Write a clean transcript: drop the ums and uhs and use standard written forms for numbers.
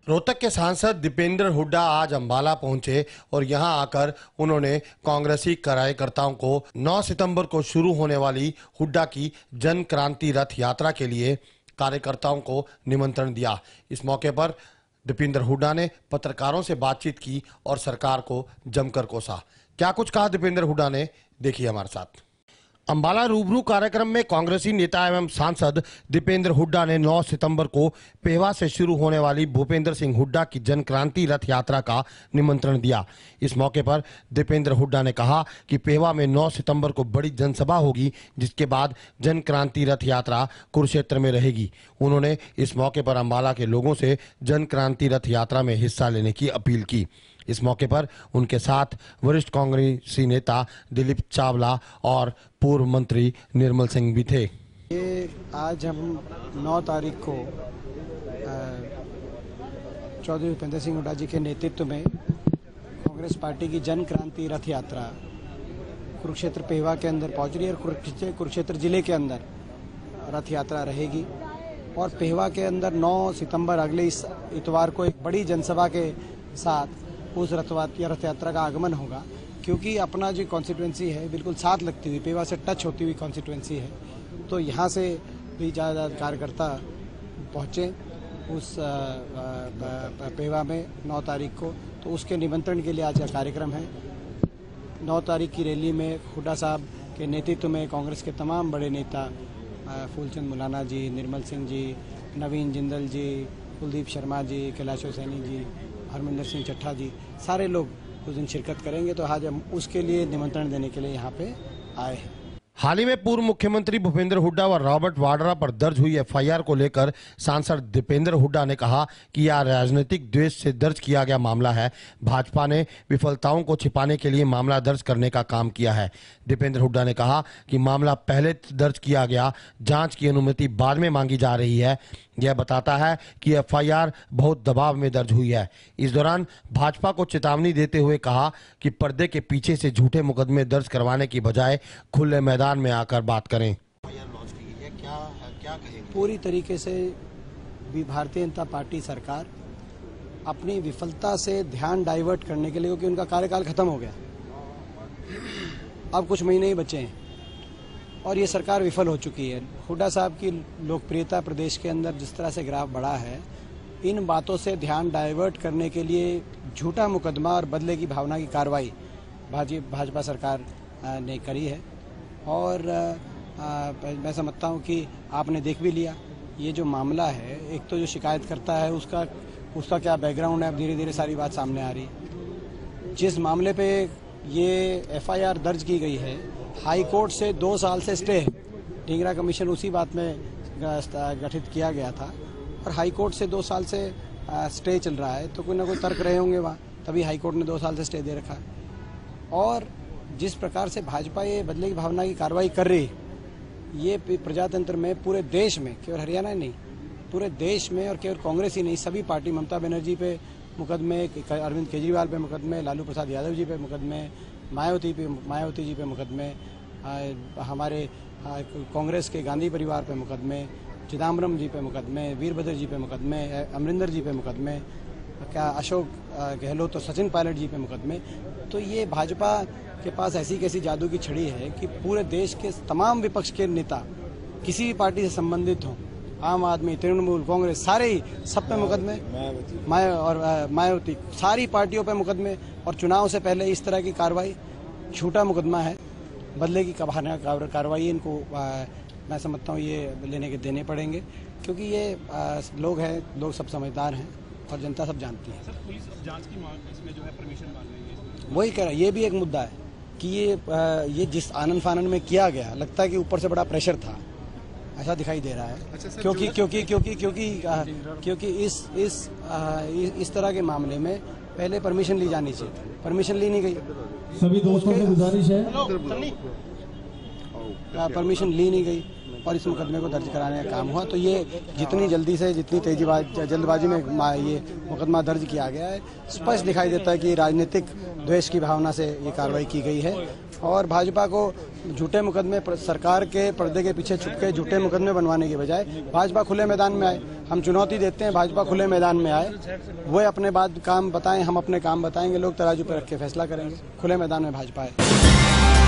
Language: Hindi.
रोहतक के सांसद दीपेंद्र हुड्डा आज अंबाला पहुंचे और यहां आकर उन्होंने कांग्रेसी कार्यकर्ताओं को 9 सितंबर को शुरू होने वाली हुड्डा की जन क्रांति रथ यात्रा के लिए कार्यकर्ताओं को निमंत्रण दिया। इस मौके पर दीपेंद्र हुड्डा ने पत्रकारों से बातचीत की और सरकार को जमकर कोसा। क्या कुछ कहा दीपेंद्र हुड्डा ने, देखिए हमारे साथ। अंबाला रूबरू कार्यक्रम में कांग्रेसी नेता एवं सांसद दीपेंद्र हुड्डा ने 9 सितंबर को पेहवा से शुरू होने वाली भूपेंद्र सिंह हुड्डा की जन क्रांति रथ यात्रा का निमंत्रण दिया। इस मौके पर दीपेंद्र हुड्डा ने कहा कि पेहवा में 9 सितंबर को बड़ी जनसभा होगी, जिसके बाद जन क्रांति रथ यात्रा कुरुक्षेत्र में रहेगी। उन्होंने इस मौके पर अंबाला के लोगों से जन क्रांति रथ यात्रा में हिस्सा लेने की अपील की। इस मौके पर उनके साथ वरिष्ठ कांग्रेसी नेता दिलीप चावला और पूर्व मंत्री निर्मल सिंह भी थे। ये आज हम 9 तारीख को चौधरी भूपेंद्र सिंह हुड्डा जी के नेतृत्व में कांग्रेस पार्टी की जन क्रांति रथ यात्रा कुरुक्षेत्र पेहवा के अंदर पहुंच रही है और कुरुक्षेत्र जिले के अंदर रथ यात्रा रहेगी। और पेहवा के अंदर 9 सितंबर अगले इस इतवार को एक बड़ी जनसभा के साथ उस रथ यात्रा का आगमन होगा, क्योंकि अपना जो कॉन्स्टिट्यूएंसी है बिल्कुल साथ लगती हुई, पेहवा से टच होती हुई कॉन्स्टिट्यूएंसी है। तो यहाँ से भी ज़्यादा कार्यकर्ता पहुँचे उस पेहवा में 9 तारीख को, तो उसके निमंत्रण के लिए आज का कार्यक्रम है। 9 तारीख की रैली में हुड्डा साहब के नेतृत्व में कांग्रेस के तमाम बड़े नेता फूलचंद मुलाना जी, निर्मल सिंह जी, नवीन जिंदल जी, कुलदीप शर्मा जी, कैलाश सैनी जी, हरमिंदर सिंह चट्टा जी, सारे लोग उस दिन शिरकत करेंगे। तो आज हम उसके लिए निमंत्रण देने के लिए यहाँ पे आए हैं। हाल ही में पूर्व मुख्यमंत्री भूपेंद्र हुड्डा व रॉबर्ट वाड्रा पर दर्ज हुई एफआईआर को लेकर सांसद दीपेंद्र हुड्डा ने कहा कि यह राजनीतिक द्वेष से दर्ज किया गया मामला है। भाजपा ने विफलताओं को छिपाने के लिए मामला दर्ज करने का काम किया है। दीपेंद्र हुड्डा ने कहा कि मामला पहले दर्ज किया गया, जांच की अनुमति बाद में मांगी जा रही है। यह बताता है कि एफआईआर बहुत दबाव में दर्ज हुई है। इस दौरान भाजपा को चेतावनी देते हुए कहा कि पर्दे के पीछे से झूठे मुकदमे दर्ज करवाने की बजाय खुले मैदान में आकर बात करें। क्या कहेंगे? पूरी तरीके से भी भारतीय जनता पार्टी सरकार अपनी विफलता से ध्यान डाइवर्ट करने के लिए, क्योंकि उनका कार्यकाल खत्म हो गया, अब कुछ महीने ही बचे हैं और ये सरकार विफल हो चुकी है। हुड्डा साहब की लोकप्रियता प्रदेश के अंदर जिस तरह से ग्राफ बढ़ा है, इन बातों से ध्यान डाइवर्ट करने के लिए झूठा मुकदमा और बदले की भावना की कार्रवाई भाजपा सरकार ने करी है। और मैं समझता हूँ कि आपने देख भी लिया ये जो मामला है, एक तो जो शिकायत करता है उसका क्या बैकग्राउंड है, अब धीरे धीरे सारी बात सामने आ रही है। जिस मामले पे ये एफआईआर दर्ज की गई है, हाई कोर्ट से 2 साल से स्टे है। ढींगरा कमीशन उसी बात में गठित किया गया था और हाई कोर्ट से 2 साल से स्टे चल रहा है, तो कोई ना कोई तर्क रहे होंगे वहाँ, तभी हाई कोर्ट ने 2 साल से स्टे दे रखा है। और जिस प्रकार से भाजपा ये बदले की भावना की कार्रवाई कर रही है, ये प्रजातंत्र में पूरे देश में, केवल हरियाणा ही नहीं, पूरे देश में, और केवल कांग्रेस ही नहीं, सभी पार्टी, ममता बनर्जी पे मुकदमे, अरविंद केजरीवाल पे मुकदमे, लालू प्रसाद यादव जी पे मुकदमे, मायावती जी पे मुकदमे, हमारे कांग्रेस के गांधी परिवार पे मुकदमे, चिदम्बरम जी पे मुकदमे, वीरभद्र जी पे मुकदमे, अमरिंदर जी पे मुकदमे, क्या अशोक गहलोत और सचिन पायलट जी पे मुकदमे। तो ये भाजपा के पास ऐसी कैसी जादू की छड़ी है कि पूरे देश के तमाम विपक्ष के नेता किसी भी पार्टी से संबंधित हों, आम आदमी, तृणमूल, कांग्रेस, सारे ही, सब पे मुकदमे, मायावती, सारी पार्टियों पे मुकदमे। और चुनाव से पहले इस तरह की कार्रवाई, झूठा मुकदमा है, बदले की कार्रवाई, इनको मैं समझता हूँ ये लेने के देने पड़ेंगे, क्योंकि ये लोग हैं, लोग सब समझदार हैं और जनता सब जानती है। सर, पुलिस जांच की मांग इसमें जो है परमिशन मांग रही है, वही कह रहा है, ये भी एक मुद्दा है कि ये जिस आनंद फानन में किया गया, लगता है कि ऊपर से बड़ा प्रेशर था, ऐसा दिखाई दे रहा है। अच्छा, क्योंकि इस तरह के मामले में पहले परमिशन ली जानी चाहिए, परमिशन ली नहीं गई। सभी दोस्तों से गुजारिश है, परमिशन ली नहीं गई और इस मुकदमे को दर्ज कराने का काम हुआ। तो ये जितनी जल्दी से, जितनी जल्दबाजी में ये मुकदमा दर्ज किया गया है, स्पष्ट दिखाई देता है कि राजनीतिक द्वेष की भावना से ये कार्रवाई की गई है और भाजपा को झूठे मुकदमे सरकार के पर्दे के पीछे छुप के झूठे मुकदमे बनवाने के बजाय भाजपा खुले मैदान में आए। हम चुनौती देते हैं, भाजपा खुले मैदान में आए, वो अपने काम बताएं, हम अपने काम बताएंगे, लोग तराजू पर रख के फैसला करेंगे। खुले मैदान में भाजपा है।